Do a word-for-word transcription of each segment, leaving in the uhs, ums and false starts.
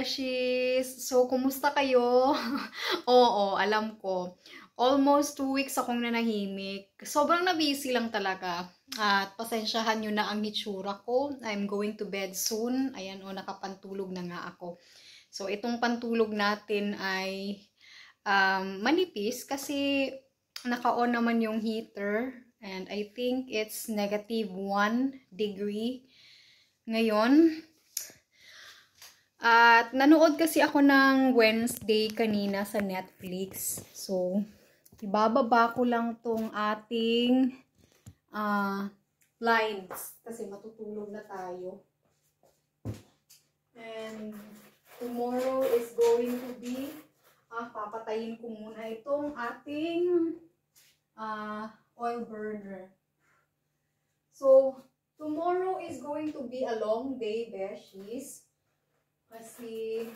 Beshies! So, kumusta kayo? Oo, alam ko. Almost two weeks akong nanahimik. Sobrang na-busy lang talaga. At pasensyahan nyo na ang hitsura ko. I'm going to bed soon. Ayan o, nakapantulog na nga ako. So, itong pantulog natin ay um, manipis kasi naka-on naman yung heater. And I think it's negative one degree ngayon. At nanood kasi ako ng Wednesday kanina sa Netflix. So, ibababa ko lang tong ating uh, blinds kasi matutulog na tayo. And tomorrow is going to be, ah, papatayin ko muna itong ating uh, oil burner. So, tomorrow is going to be a long day, Beshies. Kasi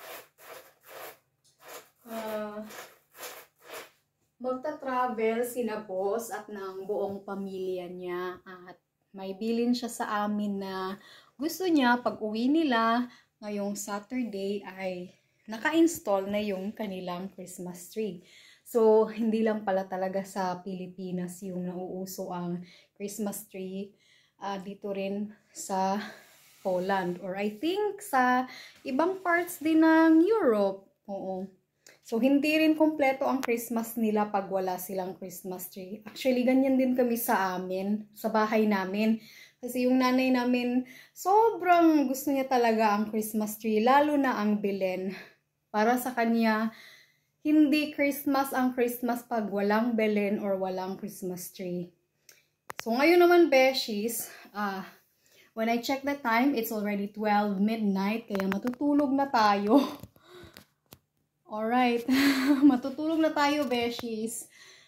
uh, magta-travel sina boss at ng buong pamilya niya at may bilin siya sa amin na gusto niya pag uwi nila ngayong Saturday ay naka-install na yung kanilang Christmas tree. So, hindi lang pala talaga sa Pilipinas yung nauuso ang Christmas tree. Uh, dito rin sa Poland or I think sa ibang parts din ng Europe. Oo. So, hindi rin kompleto ang Christmas nila pag wala silang Christmas tree. Actually, ganyan din kami sa amin, sa bahay namin. Kasi yung nanay namin, sobrang gusto niya talaga ang Christmas tree, lalo na ang Belen. Para sa kanya, hindi Christmas ang Christmas pag walang Belen or walang Christmas tree. So, ngayon naman, Beshies, ah, uh, when I check the time, it's already twelve midnight, kaya matutulog na tayo. Alright, matutulog na tayo, Beshies.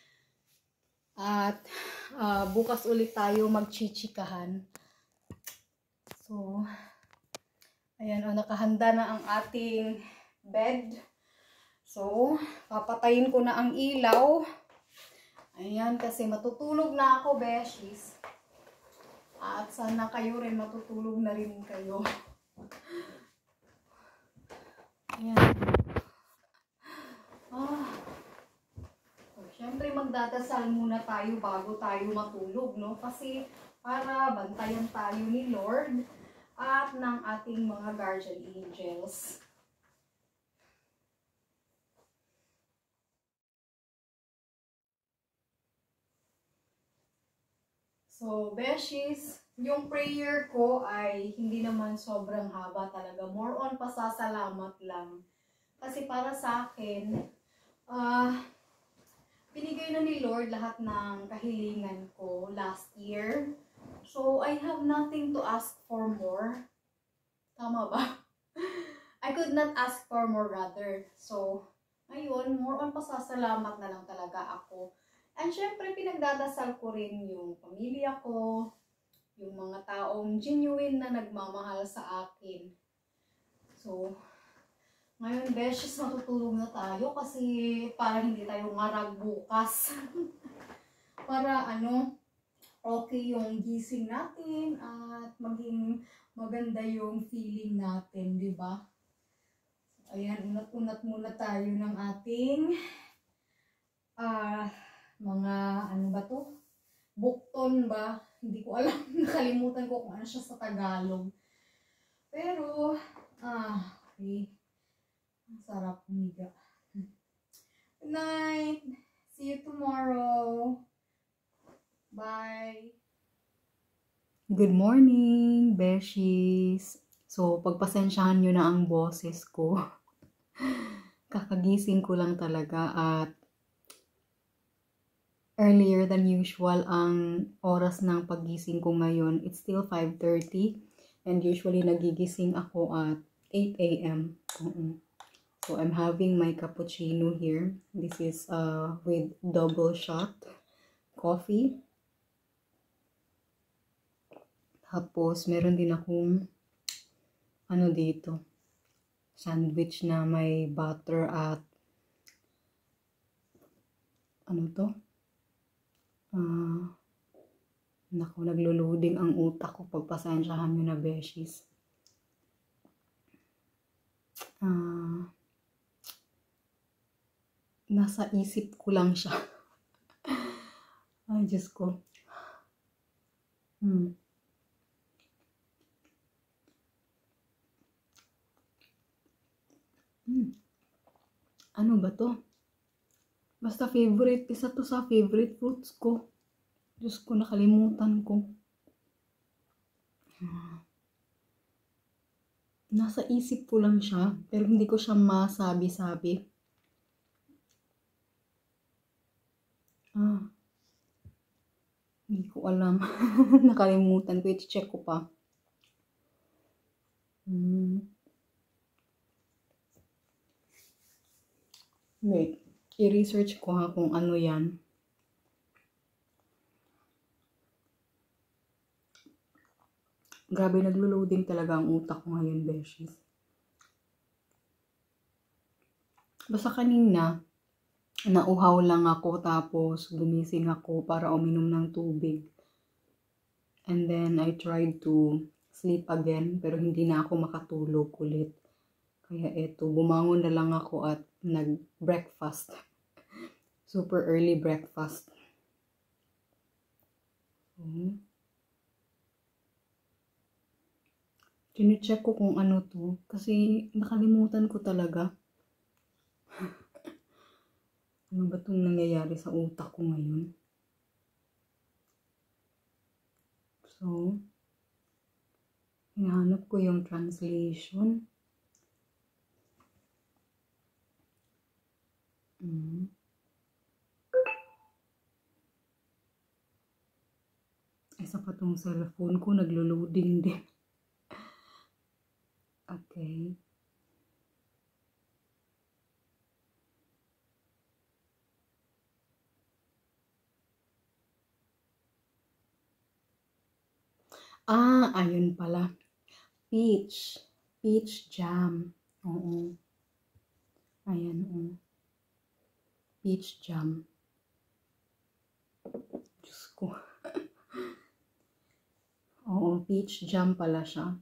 At uh, bukas ulit tayo magchichikahan. So, ayan, oh, nakahanda na ang ating bed. So, papatayin ko na ang ilaw. Ayan, kasi matutulog na ako, Beshies. At sana kayo rin matutulog na rin kayo. Ayan. Ah. So, syempre magdadasal muna tayo bago tayo matulog, no? Kasi para bantayan tayo ni Lord at ng ating mga guardian angels. So, Beshies, yung prayer ko ay hindi naman sobrang haba talaga. More on pasasalamat lang. Kasi para sa akin, ah, uh, binigay na ni Lord lahat ng kahilingan ko last year. So, I have nothing to ask for more. Tama ba? I could not ask for more rather. So, ngayon, more on pasasalamat na lang talaga ako. And syempre, pinagdadasal ko rin yung pamilya ko, yung mga taong genuine na nagmamahal sa akin. So, ngayon, Beshies, matutulog na tayo kasi para hindi tayo ngarag bukas. Para ano, okay yung gising natin at maging maganda yung feeling natin, di ba? Ayan, unat-unat muna tayo ng ating ah, uh, mga, ano ba to? Bukton ba? Hindi ko alam. Nakalimutan ko kung ano siya sa Tagalog. Pero, ah, okay. Ang sarap humiga. Good night. See you tomorrow. Bye. Good morning, Beshies. So, pagpasensyahan nyo na ang boses ko. Kakagising ko lang talaga at earlier than usual ang oras ng paggising ko ngayon. It's still five thirty and usually nagigising ako at eight A M Uh-uh. So I'm having my cappuccino here. This is uh, with double shot coffee. Tapos meron din akong ano dito, sandwich na may butter at ano to? Uh, naku, naglo-loading ang utak ko. Pagpasensyahan nyo na, Beshies. Ah, nasa isip ko lang siya. Ay, Diyos ko. Hmm. Hmm. Ano ba to? Basta favorite. Isa to sa favorite fruits ko. Diyos ko, nakalimutan ko. Hmm. Nasa isip ko lang siya. Pero hindi ko siya masabi-sabi. Ah. Hindi ko alam. Nakalimutan ko. I-check ko pa. Hmm. Wait. I-research ko ha kung ano yan. Grabe, naglo-loading talaga ang utak ko ngayon, beshies. Basta kanina, nauhaw lang ako tapos gumising ako para uminom ng tubig. And then I tried to sleep again pero hindi na ako makatulog ulit. Kaya eto, bumangon na lang ako at nag-breakfast. Super early breakfast. Hmm. Chine-check ko kung ano to kasi nakalimutan ko talaga. Ano ba itong nangyayari sa utak ko ngayon? So, hinahanap ko yung translation. Mm. Isa pa tong cellphone ko, naglo-loading din. Okay. Ah, ayun pala. Peach. Peach jam. Oo. Ayan, oo. Peach jam. Diyos ko. Oo, peach jam pala siya.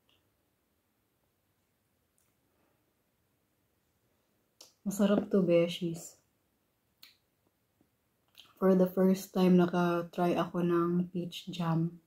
Masarap to, beshies. For the first time, naka-try ako ng peach jam.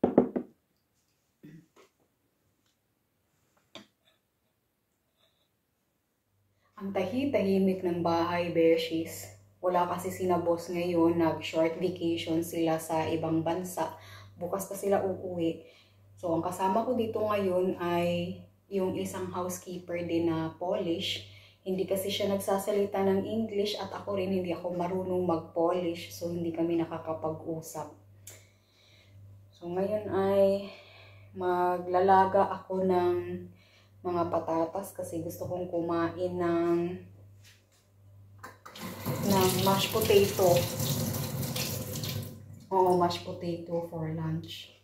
Ang tahi-tahimik ng bahay, beshies. Wala kasi sina boss ngayon, nag-short vacation sila sa ibang bansa. Bukas pa sila uuwi. So, ang kasama ko dito ngayon ay yung isang housekeeper din na Polish. Hindi kasi siya nagsasalita ng English at ako rin hindi ako marunong mag-Polish. So, hindi kami nakakapag-usap. So, ngayon ay maglalaga ako ng mga patatas kasi gusto kong kumain ng ng mashed potato. Oo, mashed potato for lunch.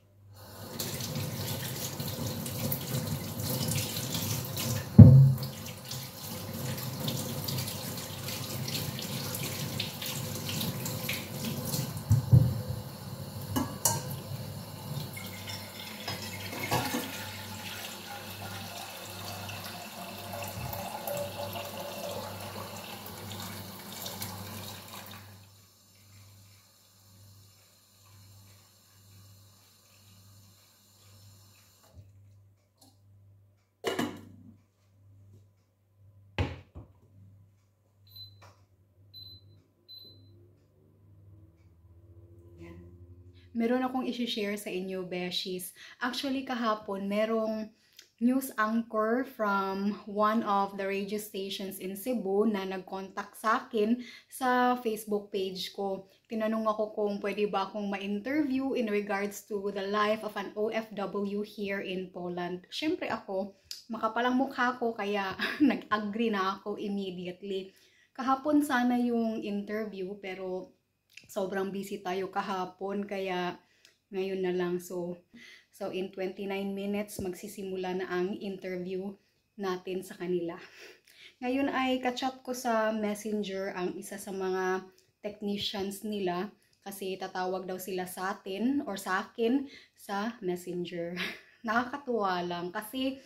Meron akong isi-share sa inyo, beshies. Actually, kahapon, merong news anchor from one of the radio stations in Cebu na nag-contact sa akin sa Facebook page ko. Tinanong ako kung pwede ba akong ma-interview in regards to the life of an O F W here in Poland. Siyempre ako, makapalang mukha ko kaya nag-agree na ako immediately. Kahapon sana yung interview pero sobrang busy tayo kahapon kaya ngayon na lang. So, so in twenty-nine minutes magsisimula na ang interview natin sa kanila. Ngayon ay kachat ko sa Messenger ang isa sa mga technicians nila kasi tatawag daw sila sa atin or sa akin sa Messenger. Nakakatuwa lang kasi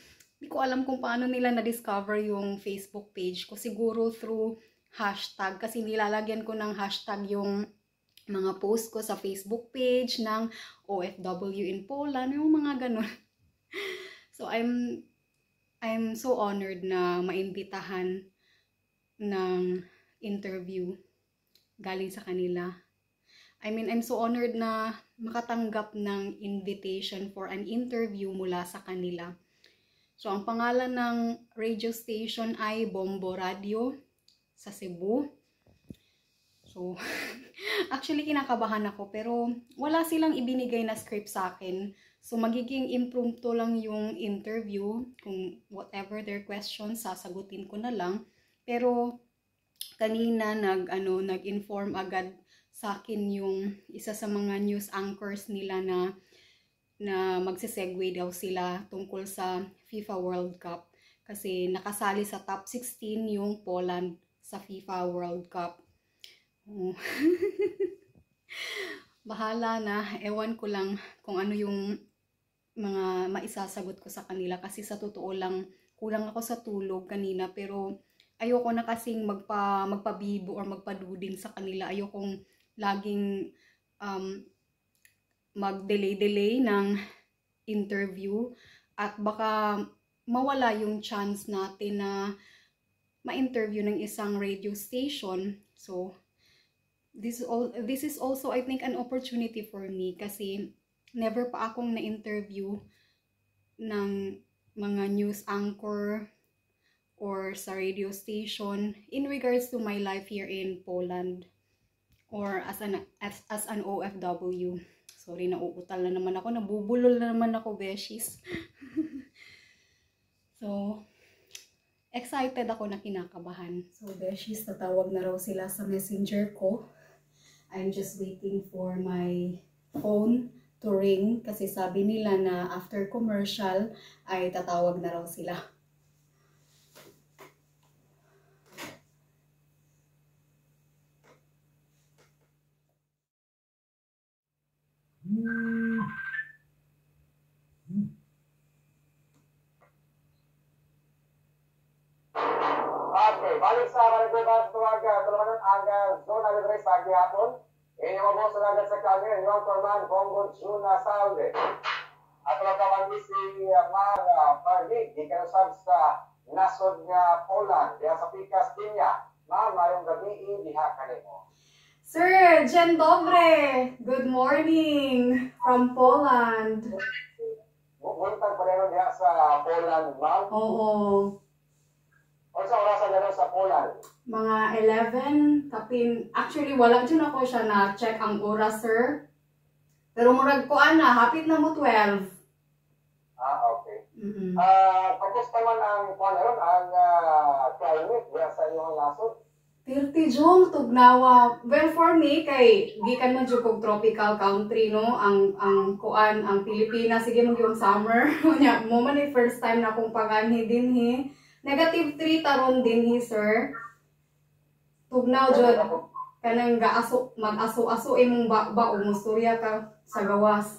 Hindi ko alam kung paano nila na-discover yung Facebook page ko. Siguro through hashtag. Kasi nilalagyan ko ng hashtag yung mga post ko sa Facebook page ng O F W in Poland. Yung mga ganun. So, I'm, I'm so honored na maimbitahan ng interview galing sa kanila. I mean, I'm so honored na makatanggap ng invitation for an interview mula sa kanila. So, ang pangalan ng radio station ay Bombo Radio sa Cebu. So, actually kinakabahan ako pero wala silang ibinigay na script sa akin. So, magiging impromptu lang yung interview. Kung whatever their questions, sasagutin ko na lang. Pero, kanina nag, ano, nag-inform agad sa akin yung isa sa mga news anchors nila na na magse-segue daw sila tungkol sa FIFA World Cup kasi nakasali sa top sixteen yung Poland sa FIFA World Cup. Oh. Bahala na, ewan ko lang kung ano yung mga maisasagot ko sa kanila kasi sa totoo lang kulang ako sa tulog kanina pero ayoko na kasing magpa magpabibo or magpaduding sa kanila. Ayokong laging um, mag-delay-delay ng interview at baka mawala yung chance natin na ma-interview ng isang radio station. So, this, all, this is also, I think, an opportunity for me kasi never pa akong na-interview ng mga news anchor or sa radio station in regards to my life here in Poland. Or as an, as, as an O F W. Sorry, nauutal na naman ako. Nabubulol na naman ako, beshies. So, excited ako na kinakabahan. So, beshies, tatawag na raw sila sa messenger ko. I'm just waiting for my phone to ring. Kasi sabi nila na after commercial ay tatawag na raw sila. Okay, balik sa Maribibas Tuwaga, Tulaman Aga, Zona Libre sa Gihapon. Inyong mo sa nagat sa kanya, yung Torman, Bongo, Juna, Salve. At nakaman si Mara Pardig, di ka nasab sa nasod nga Poland, diya sa Pikas Dinya. Ma'am, mayong gabi, diha ka mo. Sir, Dzień dobry! Good morning from Poland. Buntag pa rin diha sa Poland, ma'am? Oo. O sa orasan na sa Poland? Mga eleven, kapin, actually wala dyan ako siya na-check ang oras, sir. Pero murag ko ana, hapit na mo twelve. Ah, okay. Mm-hmm. Ah, kamusta man ang panon, ang uh, climate diya sa inyong nasod? Pirti jong tugnawa. Well, for me, kay gikan man jud kog tropical country, no? Ang ang kuan, ang Pilipinas, sige mag yung summer. Nya, mo man ni first time na akong paganhi dinhi. Negative three taron dinhi, sir. Tugnaw jud kanang gaaso mag-aso-aso imong ba o musturya ka sa gawas.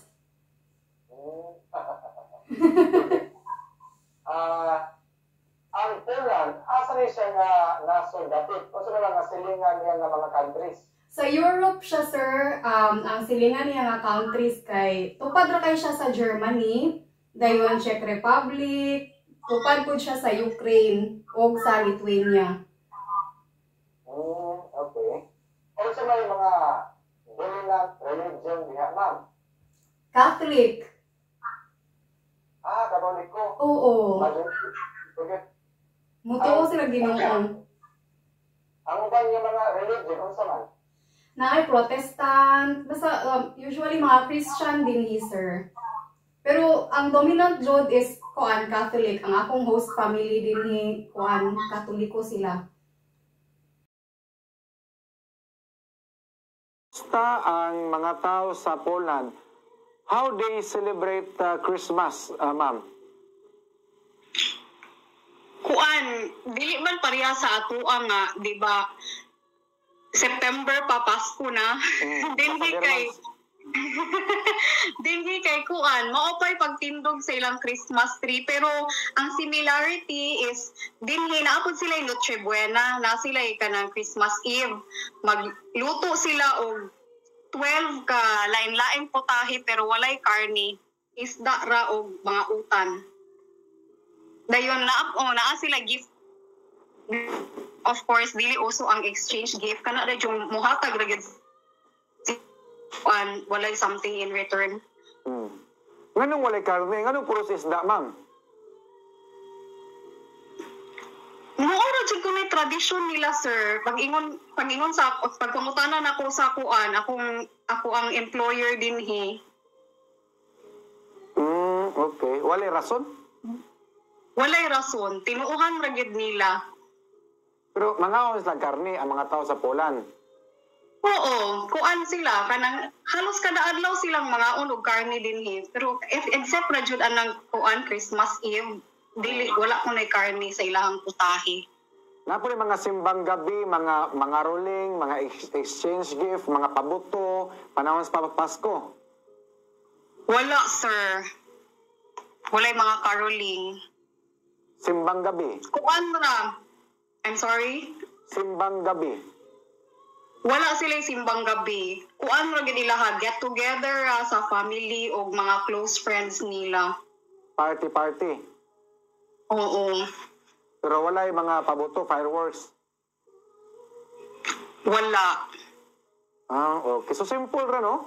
Ah, ang Poland, asa ni siya nga nasod dapat? O sa mga silingan niya nga mga countries? Sa Europe siya, sir. Um, ang silingan niya nga countries kay tupad ra kay siya sa Germany, dayon Czech Republic, tupad po siya sa Ukraine o sa Lithuania. Hmm, okay. O sa may mga dominant religion diha, ma'am? Catholic. Ah, Katoliko. Oo. Okay. Mutuo sila Ginoo. Ang ubang yung mga religion, unsa man? Naay Protestant, basta um, usually mga Christian din hi, sir. Pero ang dominant jud is kuan Catholic. Ang akong host family din hi kuan Katoliko sila. Basta ang mga tao sa Poland, how they celebrate uh, Christmas, uh, ma'am? Kuan, dili man pareha sa atoa nga, di ba? September pa Pasko na. Mm, Dinhi kay Dinhi dinhi kay kuan, maopay pagtindog sa ilang Christmas tree, pero ang similarity is dinhi naapod sila yung Noche Buena, na sila kanang Christmas Eve. Magluto sila og twelve ka lain-laing putahe pero walay karni, isda ra og mga utan. Dayon na oh, naa sila gift. Of course, dili uso ang exchange gift, kana ra yung muhatag ra gyud and walay something in return. Hmm. Nganong walay karne? Nganong puros isda, ma'am? Maura jud ko may tradisyon nila, sir. Pag-ingon pag-ingon sa pagpangutanan ako sa kuan, akong ako ang employer dinhi. Hmm, okay. Walay rason? Walay rason, tinuuhan ra gyud nila. Pero mga lang karne ang mga tao sa Poland. Oo, kuan sila kanang halos kada adlaw silang mga unog karne dinhi. Pero if except ra jud anang kuan Christmas Eve, dili wala ko nay karne sa ilahang putahe. Napo ni mga simbang gabi, mga mga rolling, mga ex- exchange gift, mga pabuto, panahon sa Pasko. Wala, sir. Walay mga caroling. Simbang gabi. Kuan ra. I'm sorry. Simbang gabi. Wala sila simbang gabi. Kuan ra gid ilaha get together uh, sa family o mga close friends nila. Party party. Oo. Pero wala yung mga pabuto, fireworks. Wala. Ah, okay. So simple ra, no?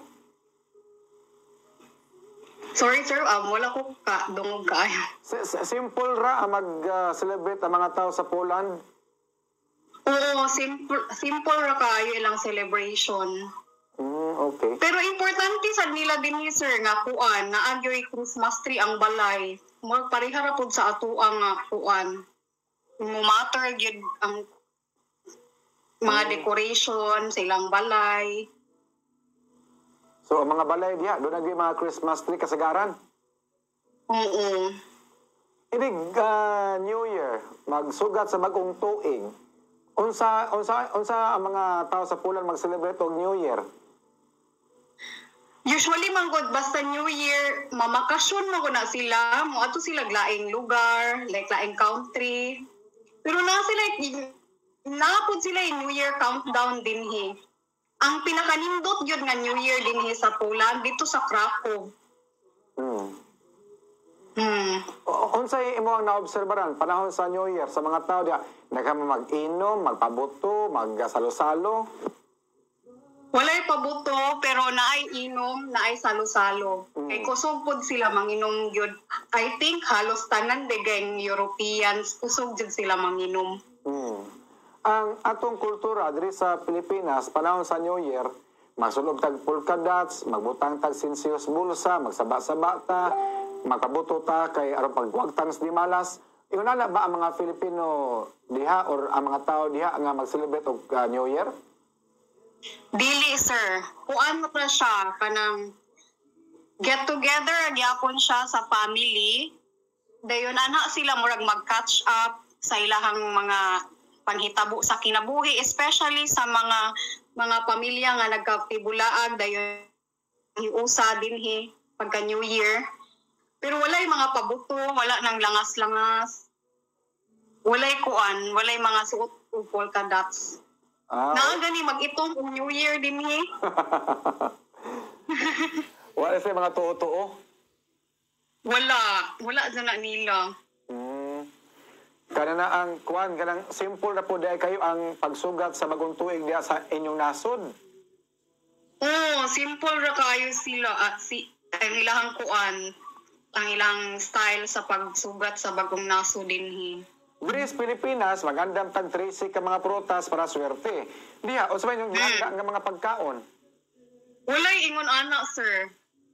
Sorry sir, um, wala ko ka dungog kaayo. S- s- simple ra ang mag-celebrate ang mga tao sa Poland. Oo, simple simple ra kaayo ilang celebration. Mm, okay. Pero importante sad nila din ni sir nga kuan na agyoy Christmas tree ang balay. Magpareha ra pud sa ato ang uh, kuan. Mo matter gyud ang mga decoration sa ilang balay. So ang mga balay diha, doon naging mga Christmas tree kasagaran. Oo. Inig uh, New Year, magsugat sa bagong tuig. Unsa unsa unsa ang mga tao sa Poland mag-celebrate og New Year? Usually man gud basta New Year, mamakasyon mo na sila, mo ato sila laing lugar, like laing country. Pero na sila napud sila yung New Year countdown dinhi. Ang pinakanindot yun nga New Year dinhi sa Poland dito sa Krakow. Hmm. Hmm. O- Unsay imo ang naobserbaran panahon sa New Year sa mga tao diha, nagkama mag-inom, magpabuto, magsalo-salo. Walay pabuto pero naay inom, naay salo-salo. Mm. Kay kusog pod sila manginom gyud. I think halos tanan de gang Europeans kusog jud sila manginom. Hmm. Ang atong kultura diri sa Pilipinas panahon sa New Year, magsulog tag polka dots, magbutang tag sinsios bulsa, magsaba-saba ta, magpabuto ta kay aron pagwagtang di malas. Ingon na ba ang mga Filipino diha or ang mga tao diha nga mag-celebrate og uh, New Year? Dili sir, kuan mo na siya kanang get together gyapon siya sa family. Dayon ana sila murag mag-catch up sa ilahang mga panghitabo sa kinabuhi, especially sa mga mga pamilya nga nagkatibulaag dayon hiusa dinhi pagka New Year. Pero walay mga pabuto, wala nang langas-langas. Walay kuan, walay mga suot o polka dots. Ah, Na gani mag-itong New Year dinhi. wala sa mga tuo-tuo. Wala, wala dyan na nila. Hmm. Kana na ang kuan kanang simple na po dahil kayo ang pagsugat sa bagong tuig diha sa inyong nasod. Oo, simple ra kayo sila. Ah, si, ang ilang kuan, ang ilang style sa pagsugat sa bagong naso dinhi. Diri sa Pilipinas, magandang tag trisi ka mga prutas para swerte. Diha, o sabay yung gihanda nga mga pagkaon. Walay ingon ana, sir.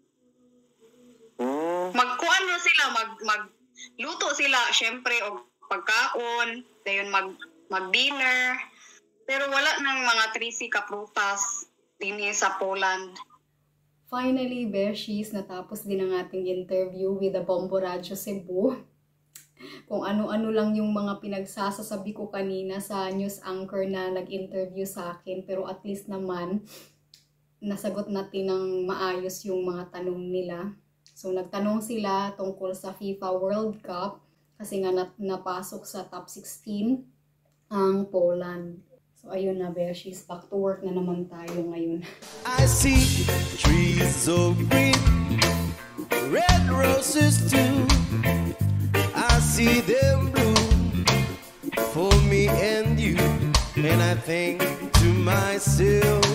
Hmm. Magkuan na sila, mag, mag luto sila, syempre, og pagkaon, dayon mag, mag-dinner. Pero wala nang mga trisi ka prutas dinhi sa Poland. Finally, Beshies, natapos din ang ating interview with the Bombo Radyo Cebu. Kung ano-ano lang yung mga pinagsasasabi ko kanina sa news anchor na nag-interview sa akin. Pero at least naman, nasagot natin ng maayos yung mga tanong nila. So, nagtanong sila tungkol sa FIFA World Cup kasi nga nat napasok sa top sixteen ang Poland. So, ayun na, Beshies. Back to work na naman tayo ngayon. I see trees of green, red roses too. I see them bloom for me and you. And I think to myself,